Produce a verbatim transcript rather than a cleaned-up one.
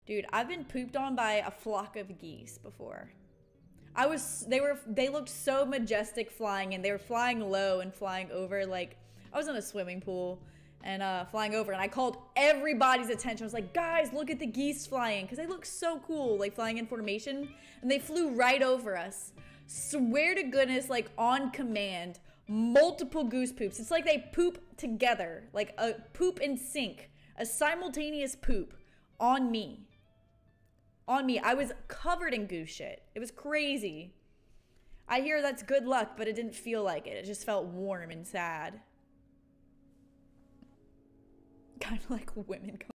Dude, I've been pooped on by a flock of geese before. I was, they were, they looked so majestic flying, and they were flying low and flying over. Like, I was in a swimming pool and uh, flying over, and I called everybody's attention. I was like, guys, look at the geese flying, because they look so cool, like flying in formation, and they flew right over us. Swear to goodness, like on command, multiple goose poops. It's like they poop together, like a poop in sync, a simultaneous poop on me. On me. I was covered in goose shit. It was crazy. I hear that's good luck, but it didn't feel like it. It just felt warm and sad. Kind of like women.